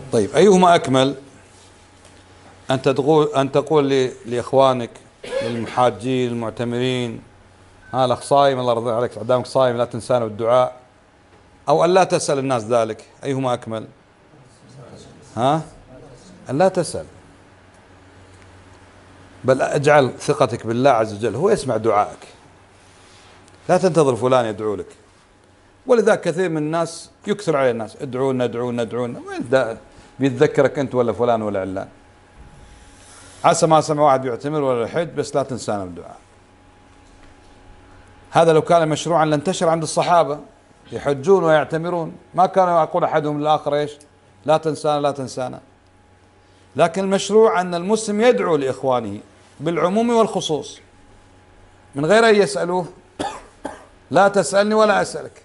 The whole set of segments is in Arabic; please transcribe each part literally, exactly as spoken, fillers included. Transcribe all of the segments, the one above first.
طيب أيهما أكمل؟ أن تقول أن تقول لإخوانك للمحاجين المعتمرين ها الأخ صايم الله يرضى عليك قدامك صايم لا تنسانا بالدعاء، أو أن لا تسأل الناس ذلك؟ أيهما أكمل؟ ها؟ أن لا تسأل، بل اجعل ثقتك بالله عز وجل هو يسمع دعائك، لا تنتظر فلان يدعو لك. ولذلك كثير من الناس يكثر عليه الناس ادعوا لنا ادعوا لنا ادعوا لنا، وين بيتذكرك أنت ولا فلان ولا علان؟ عسى ما سمع واحد بيعتمر ولا يحج بس لا تنسانا بالدعاء. هذا لو كان مشروعا لانتشر عند الصحابة يحجون ويعتمرون، ما كانوا يقول أحدهم للآخر إيش؟ لا تنسانا لا تنسانا. لكن المشروع أن المسلم يدعو لإخوانه بالعموم والخصوص من غير أن يسألوه، لا تسألني ولا أسألك،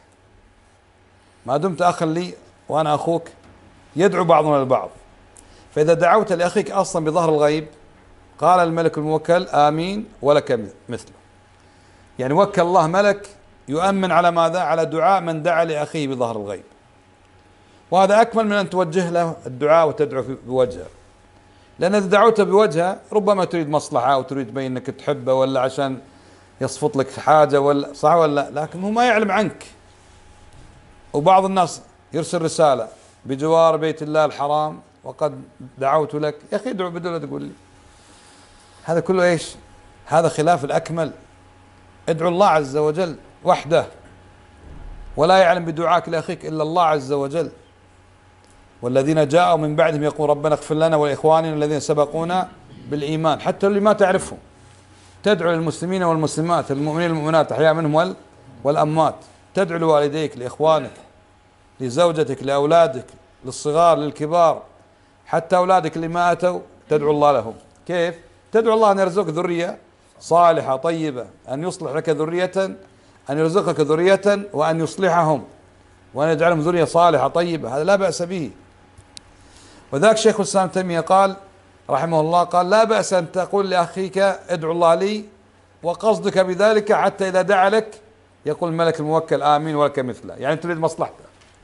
ما دمت أخا لي وأنا أخوك يدعو بعضنا للبعض. فإذا دعوت لأخيك أصلا بظهر الغيب قال الملك الموكل آمين ولك مثله، يعني وكل الله ملك يؤمن على ماذا؟ على دعاء من دعا لأخيه بظهر الغيب، وهذا أكمل من أن توجه له الدعاء وتدعو بوجهه، لأن إذا دعوت بوجهه ربما تريد مصلحة أو تريد تبين أنك تحبه ولا عشان يصفط لك حاجة ولا صح ولا لا، لكن هو ما يعلم عنك. وبعض الناس يرسل رسالة بجوار بيت الله الحرام وقد دعوت لك، يا أخي ادعو بدون لا تقول لي. هذا كله إيش؟ هذا خلاف الأكمل. ادعو الله عز وجل وحده، ولا يعلم بدعاك لأخيك إلا الله عز وجل. والذين جاءوا من بعدهم يقول ربنا اغفر لنا ولإخواننا الذين سبقونا بالإيمان، حتى اللي ما تعرفهم تدعو للمسلمين والمسلمات المؤمنين والمؤمنات أحياء منهم والأموات، تدعو لوالديك لإخوانك لزوجتك لأولادك للصغار للكبار، حتى أولادك اللي ما أتوا تدعو الله لهم. كيف؟ تدعو الله أن يرزقك ذرية صالحة طيبة، أن يصلح لك ذرية، أن يرزقك ذرية وأن يصلحهم وأن يجعلهم ذرية صالحة طيبة، هذا لا بأس به. وذاك شيخ الإسلام تيمية قال رحمه الله قال لا بأس أن تقول لأخيك ادعو الله لي، وقصدك بذلك حتى إذا دعا لك يقول الملك الموكل آمين ولك مثله، يعني تريد مصلحته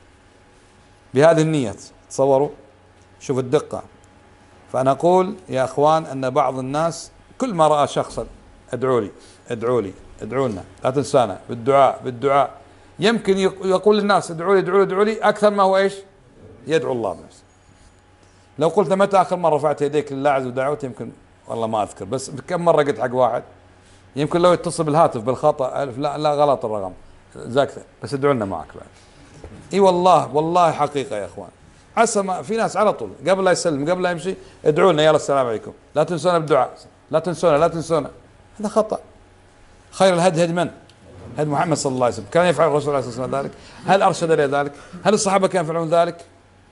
بهذه النية. تصوروا شوف الدقة. فأنا أقول يا أخوان أن بعض الناس كل ما رأى شخصا ادعوا لي ادعوا لي ادعوا لنا لا تنسانا بالدعاء بالدعاء، يمكن يقول للناس ادعوا لي ادعوا لي ادعوا لي أكثر ما هو إيش؟ يدعو الله بنفسه. لو قلت متى آخر مرة رفعت يديك لله عز ودعوت، يمكن والله ما أذكر، بس كم مرة قلت حق واحد، يمكن لو يتصل بالهاتف بالخطأ ألف لا لا غلط الرقم زاك، بس ادعوا لنا معك بعد. اي والله والله حقيقة يا اخوان، عسى ما في ناس على طول قبل لا يسلم قبل لا يمشي ادعوا لنا يلا السلام عليكم لا تنسونا بالدعاء لا تنسونا لا تنسونا، هذا خطأ. خير الهدي هدي من؟ هدي محمد صلى الله عليه وسلم. كان يفعل الرسول عليه الصلاة والسلام ذلك؟ هل أرشد إلى ذلك؟ هل الصحابة كانوا يفعلون ذلك؟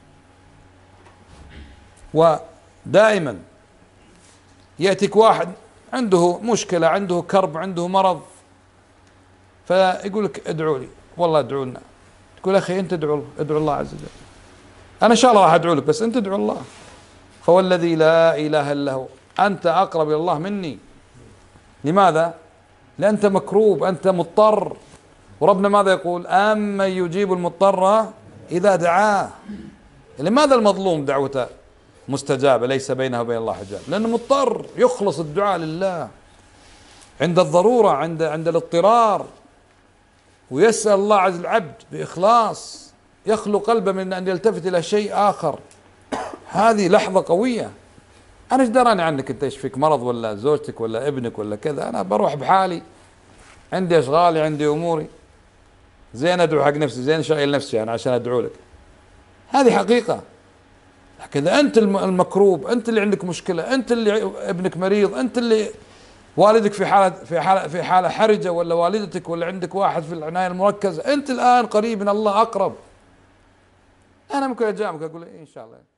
ودائما يأتيك واحد عنده مشكلة عنده كرب عنده مرض فيقول لك ادعوا لي، والله ادعوا لنا، تقول أخي أنت ادعو ادعو الله عز وجل، أنا إن شاء الله راح أدعو لك بس أنت ادعو الله، فوالذي لا إله إلا هو أنت أقرب إلى الله مني. لماذا؟ لأن أنت مكروب أنت مضطر، وربنا ماذا يقول؟ أمن يجيب المضطر إذا دعاه. لماذا المظلوم دعوته مستجابة ليس بينه وبين الله حجاب؟ لأنه مضطر يخلص الدعاء لله عند الضرورة عند عند الاضطرار، ويسأل الله عز العبد بإخلاص يخلو قلبه من أن يلتفت إلى شيء آخر. هذه لحظة قوية. أنا ايش دراني عنك أنت ايش فيك مرض ولا زوجتك ولا ابنك ولا كذا، أنا بروح بحالي عندي أشغالي عندي أموري، زين أدعو حق نفسي زين شغل نفسي أنا عشان أدعو لك، هذه حقيقة. لكن أنت المكروب أنت اللي عندك مشكلة أنت اللي ابنك مريض أنت اللي والدك في حالة في حالة في حالة حرجة ولا والدتك ولا عندك واحد في العناية المركزة، أنت الآن قريب من الله أقرب. أنا ممكن أجامك أقول إيه إن شاء الله